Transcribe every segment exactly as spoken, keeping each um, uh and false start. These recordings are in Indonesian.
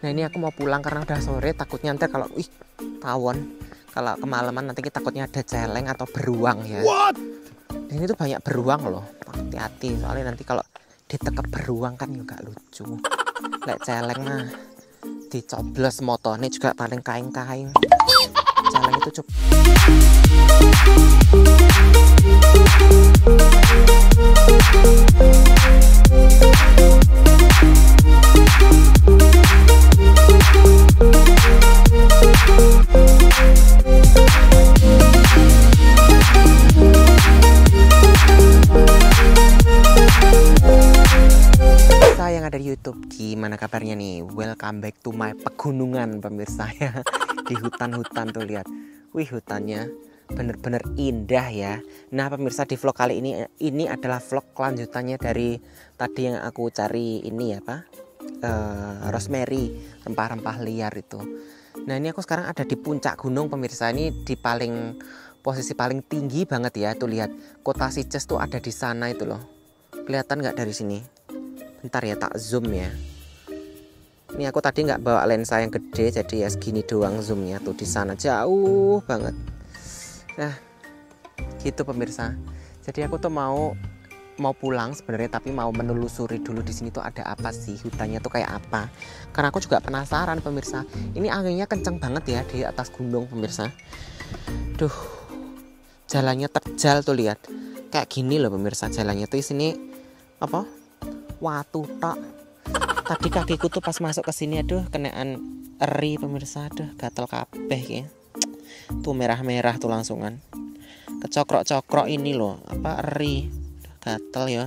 Nah ini aku mau pulang karena udah sore, takutnya ntar kalau ih tawon kalau kemalaman nanti kita takutnya ada celeng atau beruang ya. What? Di sini tuh banyak beruang loh, hati-hati soalnya nanti kalau ditekep beruang kan juga lucu. Lek celeng mah dicoblos motornya juga paling kaing-kaing. Celeng itu cukup. Yang ada di YouTube, gimana kabarnya nih? Welcome back to my pegunungan pemirsa ya. Di hutan-hutan tuh lihat. Wih, hutannya bener-bener indah ya. Nah pemirsa, di vlog kali ini ini adalah vlog kelanjutannya dari tadi yang aku cari ini ya Pak, uh, rosemary, rempah-rempah liar itu. Nah ini aku sekarang ada di puncak gunung pemirsa. Ini di paling posisi paling tinggi banget ya. Tuh lihat, kota Sices tuh ada di sana itu loh. Kelihatan nggak dari sini? Bentar ya, tak zoom ya. Ini aku tadi nggak bawa lensa yang gede, jadi ya segini doang zoomnya. Tuh di sana jauh banget. Nah gitu pemirsa. Jadi aku tuh mau mau pulang sebenarnya, tapi mau menelusuri dulu di sini tuh ada apa sih, hutannya tuh kayak apa. Karena aku juga penasaran pemirsa. Ini anginnya kenceng banget ya di atas gunung pemirsa. Duh, jalannya terjal tuh lihat. Kayak gini loh pemirsa jalannya tuh. Di sini apa? Watu tok. Tadi kakiku tuh pas masuk ke sini aduh kenaan eri pemirsa, aduh gatel kabeh ya. Tuh merah-merah tuh langsungan. Kecokrok-cokrok ini loh, apa eri. Gatel ya.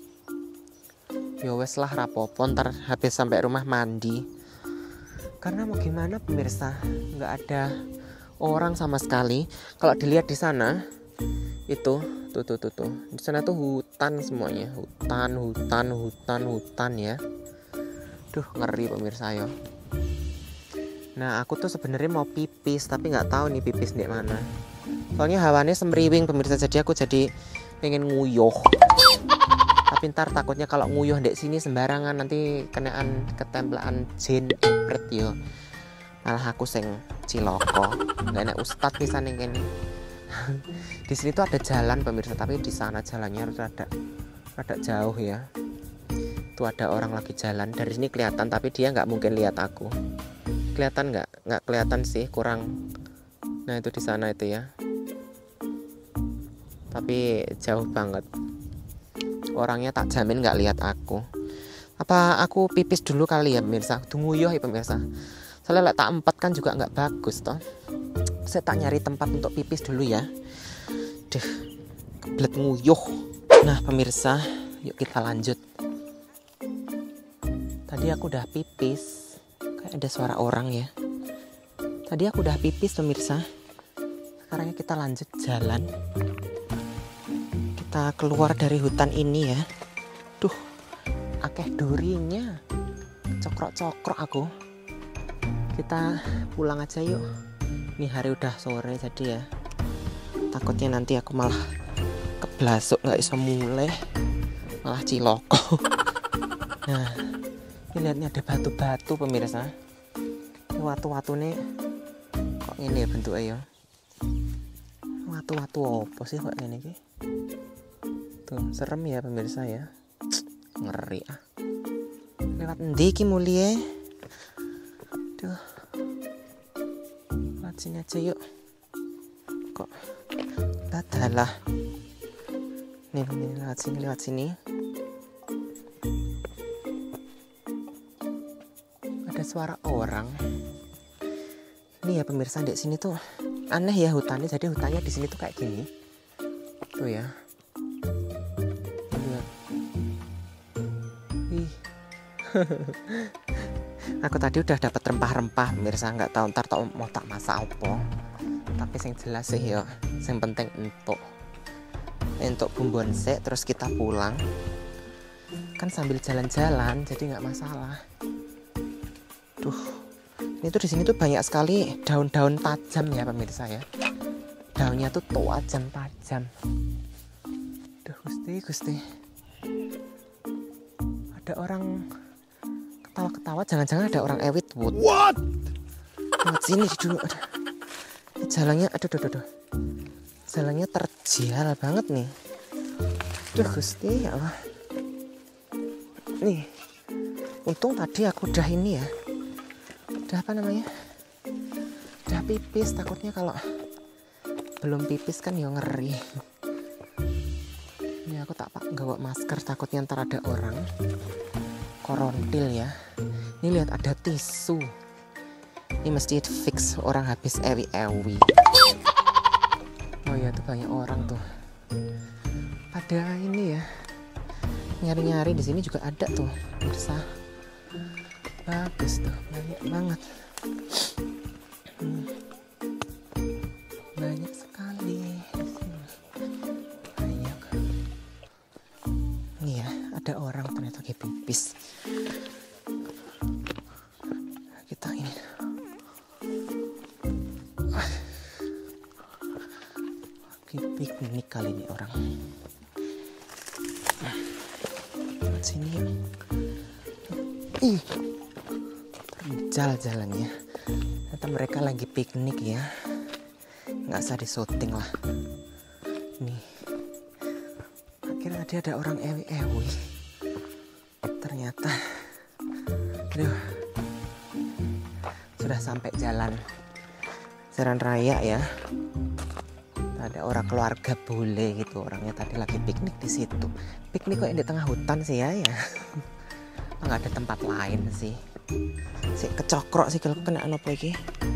Ya wes lah rapopo, ntar habis sampai rumah mandi. Karena mau gimana pemirsa, nggak ada orang sama sekali. Kalau dilihat di sana itu tuh tuh tuh tuh di sana tuh hutan semuanya, hutan hutan hutan hutan ya. Duh ngeri pemirsa ya. Nah aku tuh sebenarnya mau pipis tapi nggak tahu nih pipis di mana. Soalnya hawanya semriwing pemirsa, jadi aku jadi pengen nguyuh. Tapi ntar takutnya kalau nguyuh di sini sembarangan nanti kenaan ketempelan jin ibret yo. Malah aku sing ciloko. Nggak enak ustad pisan yang kene. Di sini tuh ada jalan pemirsa, tapi di sana jalannya rada rada jauh ya. Tuh ada orang lagi jalan, dari sini kelihatan tapi dia nggak mungkin lihat aku. Kelihatan nggak? Nggak kelihatan sih, kurang. Nah itu di sana itu ya. Tapi jauh banget. Orangnya tak jamin nggak lihat aku. Apa aku pipis dulu kali ya pemirsa? Tunggu ya pemirsa. Soalnya tak empat kan juga nggak bagus toh. Saya tak nyari tempat untuk pipis dulu ya. Duh, kebelet nguyuh. Nah pemirsa, yuk kita lanjut. Tadi aku udah pipis. Kayak ada suara orang ya. Tadi aku udah pipis pemirsa. Sekarang kita lanjut jalan. Kita keluar dari hutan ini ya. Duh, akeh durinya. Cokrok-cokrok aku. Kita pulang aja yuk. Ini hari udah sore jadi ya takutnya nanti aku malah keblasuk nggak bisa mulai, malah ciloko. Nah ini lihatnya ada batu-batu pemirsa. Ini watu-watu nih kok ini ya bentuknya ya. Watu-watu apa sih kok ini ki? Tuh serem ya pemirsa ya. Ngeri ah. Lewat endi ki mulie? Duh, sini aja yuk. Kok badalah. Nih, nih lewat sini, lewat sini. Ada suara orang. Nih ya pemirsa, di sini tuh aneh ya hutannya. Jadi hutannya di sini tuh kayak gini. Tuh ya. Lihat. Ih. Aku tadi udah dapat rempah-rempah pemirsa, nggak tahu ntar tak mau tak masak apa. Tapi yang jelas sih ya, yang penting untuk untuk bumbuan sek terus kita pulang. Kan sambil jalan-jalan jadi nggak masalah. Duh, ini tuh di sini tuh banyak sekali daun-daun tajam ya pemirsa ya. Daunnya tuh tajam-tajam. Duh gusti gusti. Ada orang ketawa-ketawa jangan-jangan ada orang ewit wood. What? Lihat sini dulu. Aduh. Jalannya aduh aduh aduh. Jalannya terjal banget nih. Duh Gusti ya Allah. Nih. Untung tadi aku udah ini ya. Udah apa namanya? Udah pipis, takutnya kalau belum pipis kan ya ngeri. Ini aku tak pak gawa masker takutnya ntar ada orang korontil ya. Ini lihat ada tisu. Ini mesti fix orang habis ewi-ewi. Oh iya tuh banyak orang tuh. Pada ini ya nyari-nyari di sini juga ada tuh. Bisa bagus tuh, banyak banget. Hmm. Banyak sekali di sini. Banyak. Nih ya, ada orang ternyata lagi pipis. Kita ini. Lagi piknik kali ini orang. Sini ya. Ih. Terjal jalannya. Ternyata mereka lagi piknik ya. Nggak usah disyuting lah. Nih. Akhirnya tadi ada orang ewi-ewi. Ternyata. Aduh. Sudah sampai jalan. Jalan raya ya. Ada orang keluarga bule gitu. Orangnya tadi lagi piknik di situ. Piknik kok di tengah hutan sih ya ya. Nggak ada tempat lain sih. Si kecokrok sih kalau kena apa iki.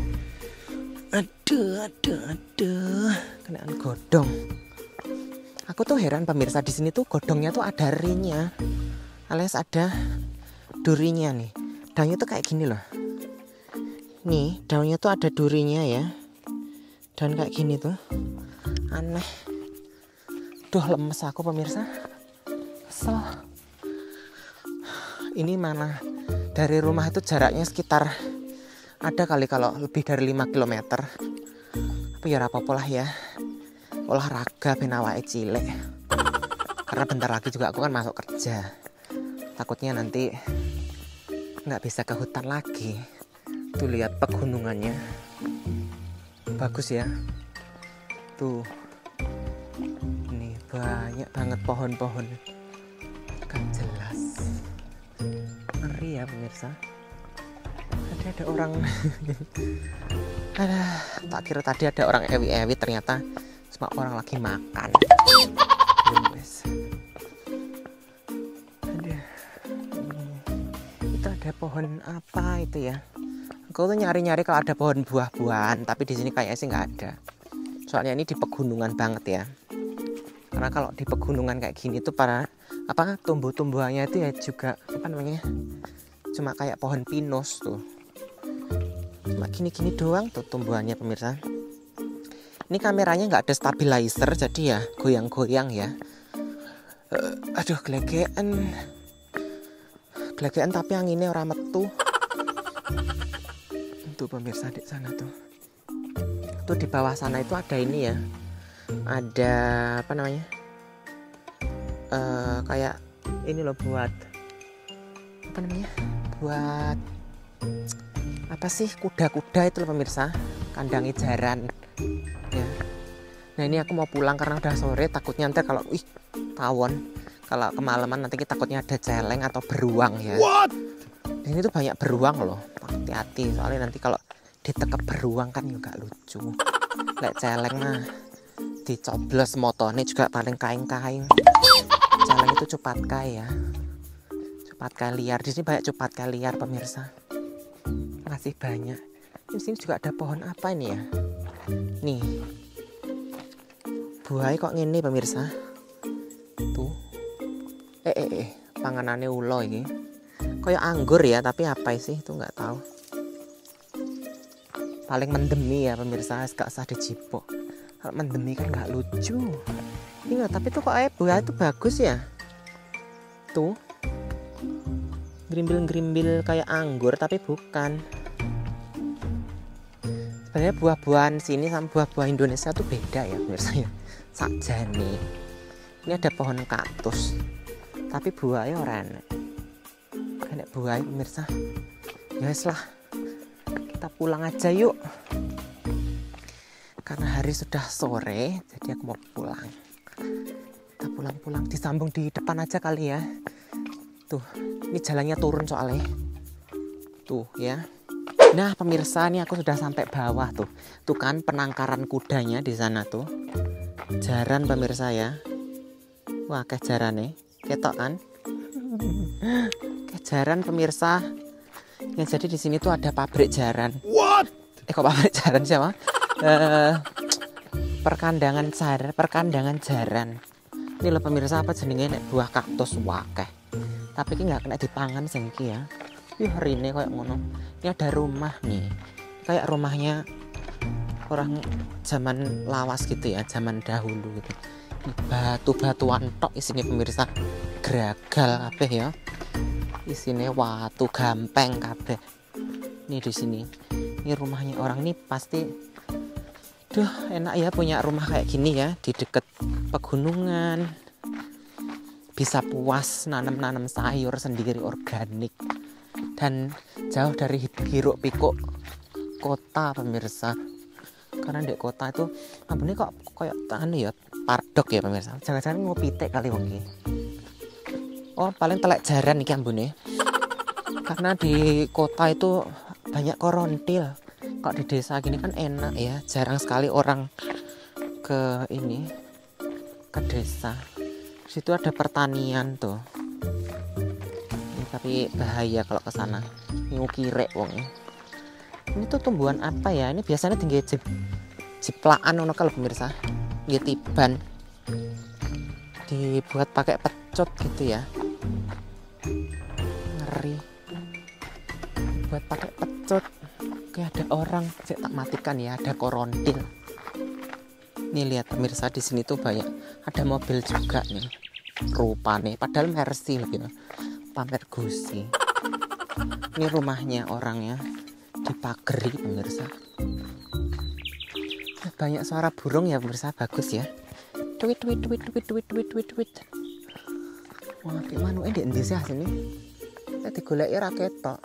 Aduh, aduh, aduh, kenaan godong. Aku tuh heran pemirsa, di sini tuh godongnya tuh ada rinya, alias ada durinya nih. Daunnya tuh kayak gini loh. Nih, daunnya tuh ada durinya ya. Daun kayak gini tuh. Aneh. Duh, lemes aku pemirsa. Kesel. Ini mana? Dari rumah itu jaraknya sekitar ada kali kalau lebih dari lima kilometer. Tapi ya apa-apa lah ya. Olahraga ben awake cilik. Karena bentar lagi juga aku kan masuk kerja. Takutnya nanti nggak bisa ke hutan lagi. Tuh lihat pegunungannya. Bagus ya. Tuh. Ini banyak banget pohon-pohon. Kan jelas. Ngeri ya pemirsa. Tadi ada orang. Ada, tak kira tadi ada orang ewi-ewi, ternyata cuma orang lagi makan. Ada. Itu ada pohon apa itu ya? Aku tuh nyari-nyari kalau ada pohon buah-buahan, tapi di sini kayaknya sih nggak ada. Soalnya ini di pegunungan banget ya. Karena kalau di pegunungan kayak gini tuh para apa tumbuh-tumbuhannya itu ya juga apa namanya? Cuma kayak pohon pinus tuh. Cuma gini-gini doang tuh tumbuhannya pemirsa. Ini kameranya nggak ada stabilizer jadi ya goyang-goyang ya. Uh, aduh gelegean. Gelegean tapi anginnya orang metu. Tuh pemirsa di sana tuh. Tuh di bawah sana itu ada ini ya. Ada apa namanya? Uh, kayak ini loh buat apa namanya? Buat apa sih kuda-kuda itu loh pemirsa, kandang jaran ya. Nah ini aku mau pulang karena udah sore, takutnya nanti kalau ih tawon kalau kemalaman nanti kita takutnya ada celeng atau beruang ya. What? Di sini tuh banyak beruang loh, hati-hati soalnya nanti kalau ditekep beruang kan juga lucu. Lek celeng mah dicoblos motone juga paling kaing-kaing. Celeng itu cepat kaya, cepat kaya liar. Di sini banyak cepat kaya liar pemirsa. Masih banyak. Di sini juga ada pohon apa ini ya? Nih. Buah kok ngene pemirsa. Tuh. Eh eh eh, panganane ulo iki. Kayak anggur ya, tapi apa sih itu nggak tahu. Paling mendemi ya pemirsa, gak usah dijipok. Kalau mendemi kan nggak lucu. Ini tapi tuh kok eh buah itu bagus ya. Tuh. Grimbil-grimbil kayak anggur tapi bukan. Sebenarnya buah-buahan sini sama buah-buah Indonesia tuh beda ya pemirsa ya. Sakjane. Ini ada pohon kaktus. Tapi buahnya ora enak. Kayak buah pemirsa. Ya wes lah, kita pulang aja yuk. Karena hari sudah sore, jadi aku mau pulang. Kita pulang-pulang, disambung di depan aja kali ya. Tuh, ini jalannya turun soalnya. Tuh ya. Nah pemirsa, ini aku sudah sampai bawah tuh. Tuh kan penangkaran kudanya di sana tuh. Jaran pemirsa ya. Wah, kayak jaran nih. Ketok kan? Kayak jaran pemirsa. Yang jadi di sini tuh ada pabrik jaran. What? Eh kok pabrik jaran siapa? Uh, perkandangan jaran, perkandangan jaran. Ini loh pemirsa, apa jenenge nek buah kaktus wakeh. Tapi ini nggak kena dipangan sengki ya. Ih hari ini kayak ngono. Ini ada rumah nih. Kayak rumahnya orang zaman lawas gitu ya, zaman dahulu gitu. Batu-batuan tok isinya pemirsa. Gragal kabeh ya. Isine watu gampeng kabeh. Ini di sini. Ini rumahnya orang ini pasti, duh enak ya punya rumah kayak gini ya di deket pegunungan. Bisa puas nanam-nanam sayur sendiri organik dan jauh dari hiruk pikuk kota pemirsa. Karena di kota itu ampun ini kok kayak anu ya pardok ya pemirsa. Jangan-jangan ngopi teh kali wong iki. Oh paling telek jaran iki ambune. Karena di kota itu banyak korontil. Kok di desa gini kan enak ya. Jarang sekali orang ke ini ke desa. Di situ ada pertanian tuh. Ini, tapi bahaya kalau ke sana. Ngukirek wong. Ini tuh tumbuhan apa ya? Ini biasanya tinggi jip, jiplaan ono kalau pemirsa. Nggih tiban. Dibuat pakai pecot gitu ya. Ngeri. Buat pakai pecot. Kayak ada orang, saya tak matikan ya, ada korontil. Nih lihat pemirsa di sini tuh banyak, ada mobil juga nih. Rupanya padahal Mercy gitu. Pamer gusi. Ini rumahnya orangnya dipageri pemirsa. Banyak suara burung ya pemirsa, bagus ya. Tweet tweet tweet tweet tweet tweet tweet tweet. Wah, di mana ini di sini sini? Saya digoleki ra ketok.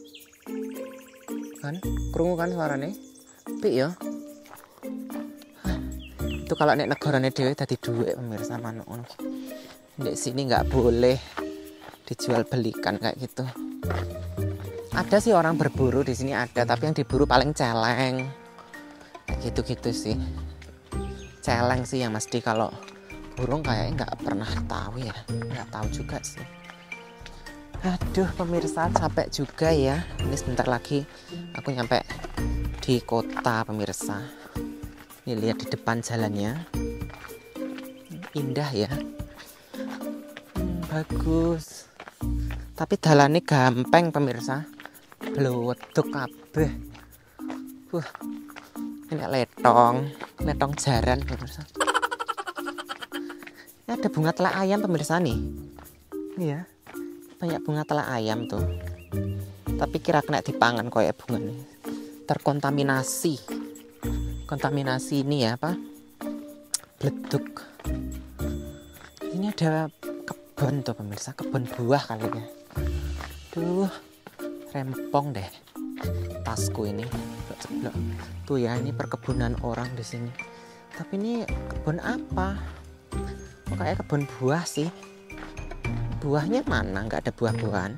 Kan krungu kan suarane pik ya. Hah, itu kalau nek negarane dhewe dadi dhuwit pemirsa manuk ngono. Nek sini nggak boleh dijual belikan kayak gitu. Ada sih orang berburu di sini ada, tapi yang diburu paling celeng. Kayak gitu-gitu sih. Celeng sih yang mesti, kalau burung kayaknya nggak pernah tahu ya. Nggak tahu juga sih. Aduh pemirsa, capek juga ya. Ini sebentar lagi aku nyampe di kota pemirsa. Ini lihat di depan jalannya. Indah ya. Hmm, bagus. Tapi dalannya gampang pemirsa. Blodok kabeh. Wah. Ini letong, letong jaran pemirsa. Ini ada bunga telak ayam pemirsa nih. Iya. Banyak bunga telak ayam tuh, tapi kira kena dipangan koyak bunga nih. Terkontaminasi, kontaminasi ini ya apa? Bleduk. Ini ada kebun tuh pemirsa, kebun buah kali ya. Tuh, rempong deh tasku ini. Tuh ya, ini perkebunan orang di sini. Tapi ini kebun apa? Kok kayak kebun buah sih? Buahnya mana? Nggak ada buah-buahan.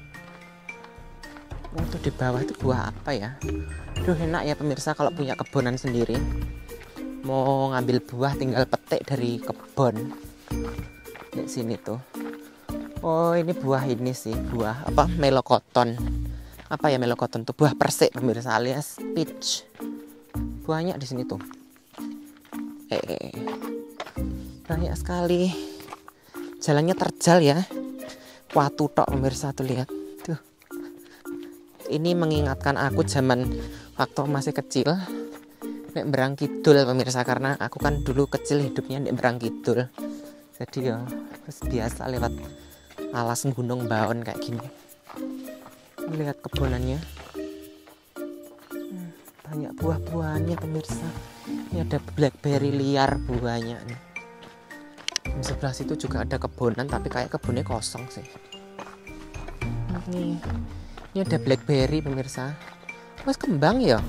Oh, tuh di bawah itu buah apa ya? Duh enak ya pemirsa kalau punya kebunan sendiri. Mau ngambil buah tinggal petik dari kebun. Di sini tuh. Oh ini buah ini sih, buah apa? Melokoton. Apa ya melokoton tuh? Buah persik pemirsa alias peach. Buahnya di sini tuh. Eh, banyak sekali. Jalannya terjal ya. Watu tok pemirsa tuh lihat. Tuh. Ini mengingatkan aku zaman waktu masih kecil. Nek Berang Kidul pemirsa, karena aku kan dulu kecil hidupnya nek Berang Kidul. Jadi ya terus biasa lewat alas gunung Baon kayak gini. Lihat kebunannya. Hmm, banyak buah-buahnya pemirsa. Ini ada blackberry liar buahnya nih. Di sebelah situ juga ada kebunan, tapi kayak kebunnya kosong sih. Nih, ini ada blackberry pemirsa. Mas kembang ya.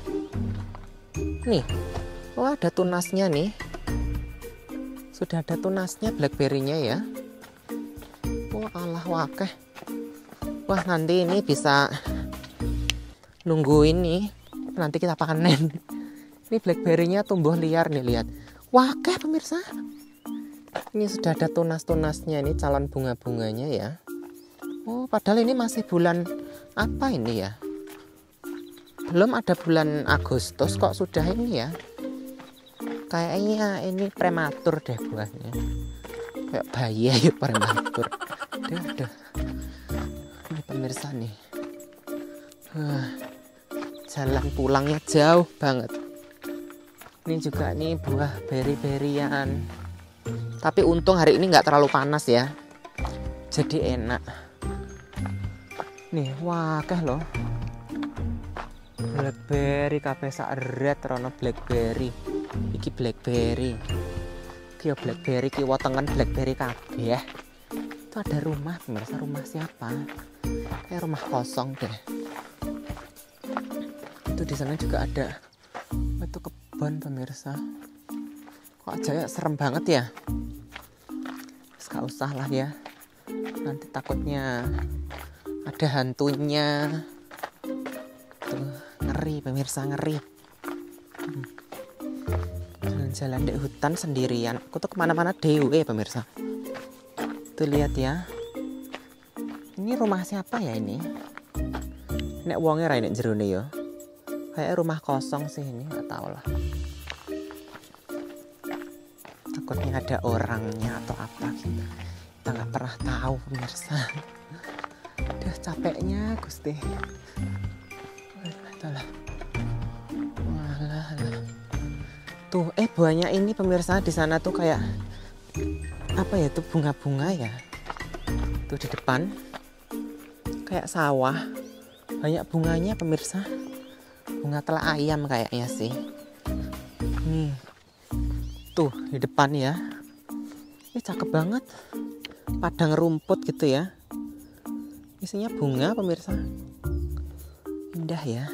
Nih, oh ada tunasnya nih. Sudah ada tunasnya blackberry-nya ya. Oh alah wakeh. Wah nanti ini bisa nunggu ini. Nanti kita panen. Ini blackberry-nya tumbuh liar nih, lihat. Wakeh pemirsa. Ini sudah ada tunas-tunasnya, ini calon bunga-bunganya ya. Oh, padahal ini masih bulan apa ini ya? Belum ada bulan Agustus kok sudah ini ya. Kayaknya ini prematur deh buahnya. Kayak bayi ya prematur. Aduh, aduh. Ini pemirsa nih. Wah, jalan pulangnya jauh banget. Ini juga nih buah beri-berian. Tapi untung hari ini nggak terlalu panas ya. Jadi enak. Nih, wakeh loh. Blackberry kabeh sak red rono blackberry. Iki blackberry. Iki yo blackberry ki wotengen blackberry kabeh. Itu ada rumah, pemirsa, rumah siapa? Kayak rumah kosong deh. Itu di sana juga ada. Itu kebun pemirsa. Kok aja ya serem banget ya. Gak usah lah ya. Nanti takutnya ada hantunya. Tuh, ngeri pemirsa, ngeri. Hmm. Jalan-jalan di hutan sendirian. Aku tuh kemana-mana dewe pemirsa. Tuh lihat ya. Ini rumah siapa ya ini? Nek wonge ra nek jerone ya. Kayak rumah kosong sih ini, nggak tahu lah. Takutnya ada orangnya atau apa gitu. Kita nggak pernah tahu pemirsa. Udah capeknya Gusti. Walah. Walah. Tuh, eh buahnya ini pemirsa di sana tuh kayak apa ya, tuh bunga-bunga ya. Tuh di depan kayak sawah. Banyak bunganya pemirsa. Bunga telak ayam kayaknya sih. Nih. Tuh di depan ya. Ini cakep banget. Padang rumput gitu ya. Isinya bunga pemirsa. Indah ya.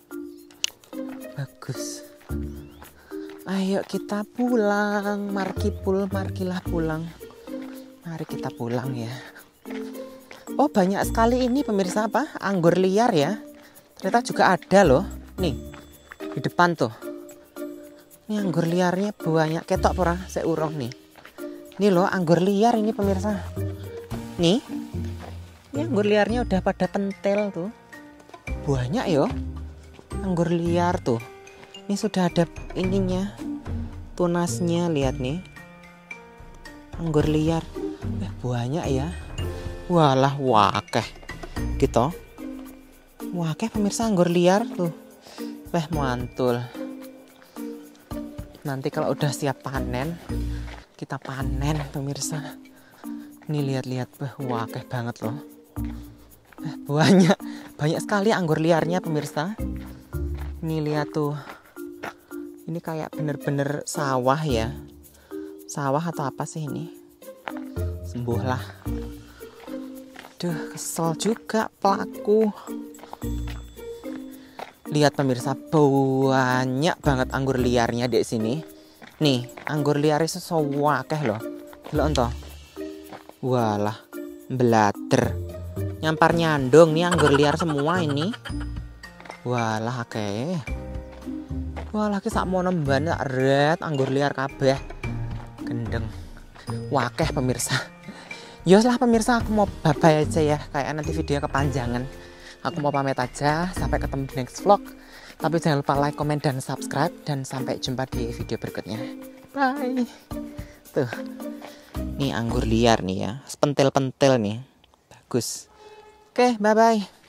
Bagus. Ayo kita pulang. Markipul, markilah pulang. Mari kita pulang ya. Oh banyak sekali ini pemirsa apa? Anggur liar ya. Ternyata juga ada loh. Nih di depan tuh. Ini anggur liarnya banyak, ketok pora seurong nih. Ini loh anggur liar ini pemirsa. Nih. Ini anggur liarnya udah pada pentel tuh. Banyak yo. Anggur liar tuh. Ini sudah ada ininya. Tunasnya lihat nih. Anggur liar. Eh banyak ya. Walah wakeh. Gitu. Wakeh pemirsa anggur liar tuh. Wah mantul. Nanti kalau udah siap panen, kita panen pemirsa. Ini lihat-lihat, wah wakeh banget loh. Eh, banyak, banyak sekali anggur liarnya pemirsa. Ini lihat tuh. Ini kayak bener-bener sawah ya. Sawah atau apa sih ini? Sembuhlah. Duh, kesel juga pelaku. Lihat pemirsa, banyak banget anggur liarnya di sini. Nih, anggur liarnya sesowakeh loh. Delok ento. Walah, belater. Nyampar nyandong nih anggur liar semua ini. Walah akeh. Walah ki sak mono mban sak red anggur liar kabeh. Gendeng. Wakeh pemirsa. Yos lah pemirsa, aku mau bye-bye aja ya. Kayak nanti video kepanjangan. Aku mau pamit aja, sampai ketemu di next vlog. Tapi jangan lupa like, comment, dan subscribe. Dan sampai jumpa di video berikutnya. Bye. Tuh. Ini anggur liar nih ya. Pentil-pentil nih. Bagus. Oke, bye-bye.